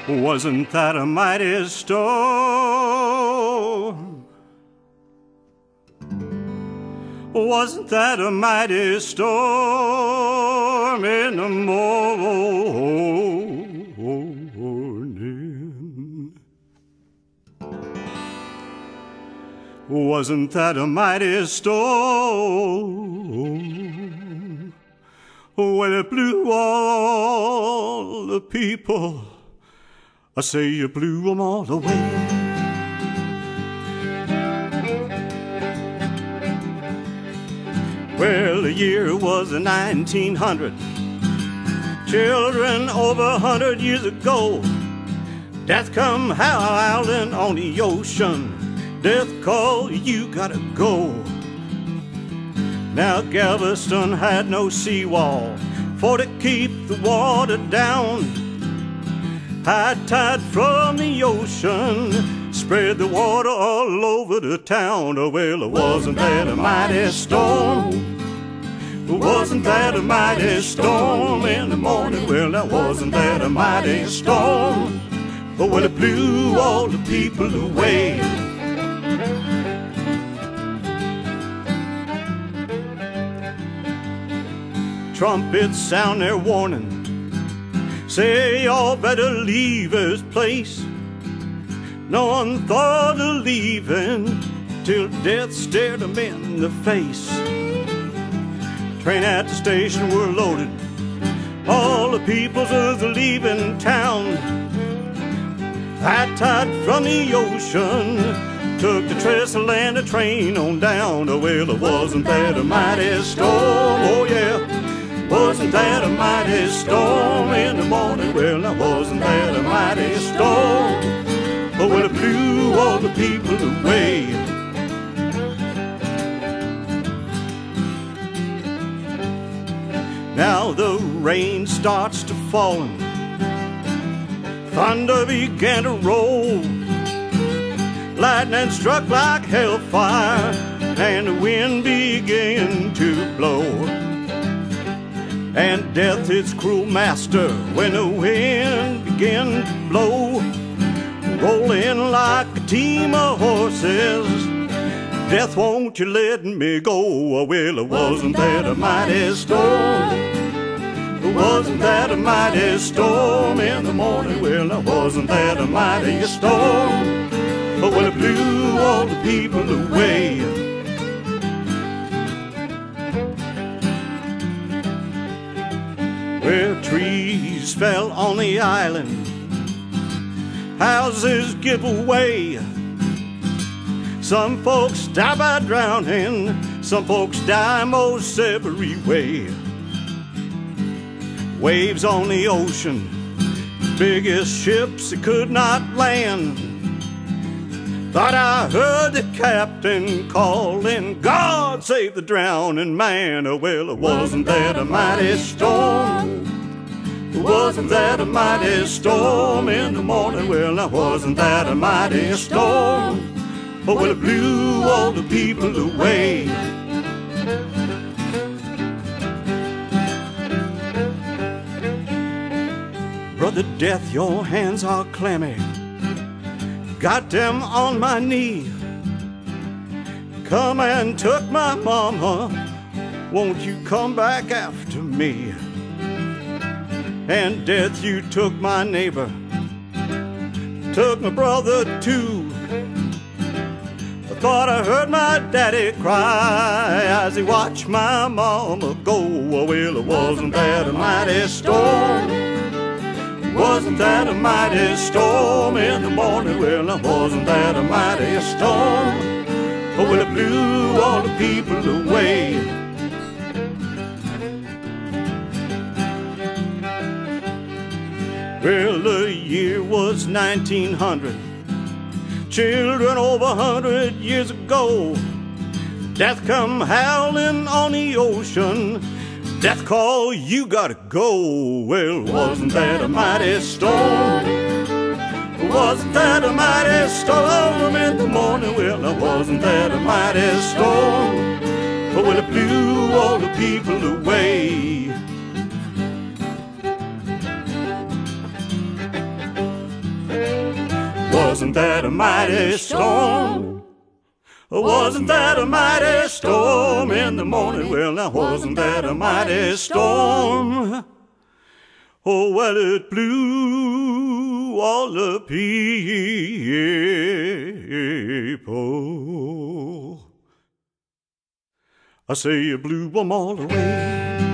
Wasn't that a mighty storm? Wasn't that a mighty storm in the morning? Wasn't that a mighty storm when it blew all the people? I say you blew them all away. Well, the year was 1900. Children over 100 years ago. Death come howling on the ocean. Death called, you gotta go. Now Galveston had no seawall for to keep the water down. High tide from the ocean spread the water all over the town. Oh, well, it wasn't that a mighty storm? Wasn't that a mighty storm in the morning? Well, that wasn't that a mighty storm? Oh, well, it blew all the people away. Trumpets sound their warning, say y'all better leave this place. No one thought of leaving till death stared them in the face. Train at the station were loaded, all the peoples was leaving town. High tide from the ocean took the trestle and the train on down. Oh, well, it wasn't that a mighty storm, oh yeah. Wasn't that a mighty storm in the morning? Well, now wasn't that a mighty storm? Oh, well, it blew all the people away. Now the rain starts to fall, thunder began to roll, lightning struck like hellfire, and the wind began to blow. And death, its cruel master, when the wind began to blow, rolling like a team of horses. Death, won't you let me go? Oh, well, it wasn't that a mighty storm? Wasn't that a mighty storm in the morning? Well, it wasn't that a mighty storm? Oh, well, it blew all the people away. Well, trees fell on the island, houses give away. Some folks die by drowning, some folks die most every way. Waves on the ocean, biggest ships that could not land. Thought I heard the captain calling, God save the drowning man. Oh, well, it wasn't that a mighty storm? Wasn't that a mighty storm in the morning? Well, now wasn't that a mighty storm? Oh, well, it blew all the people away. Brother Death, your hands are clammy, got them on my knee. Come and took my mama, won't you come back after me? And Death, you took my neighbor, took my brother too. I thought I heard my daddy cry as he watched my mama go. Oh, well, it wasn't that a mighty storm? Wasn't that a mighty storm in the morning? Well, wasn't that a mighty storm? Oh, well, it blew all the people away. Well, the year was 1900. Children over 100 years ago. Death come howling on the ocean. Death call, you gotta go. Well, wasn't that a mighty storm? Wasn't that a mighty storm in the morning? Well, wasn't that a mighty storm? Oh, well, it blew all the people away. wasn't that a mighty storm? Wasn't that a mighty storm in the morning? Well, now wasn't that a mighty storm? Oh, well, it blew all the people. I say it blew them all away.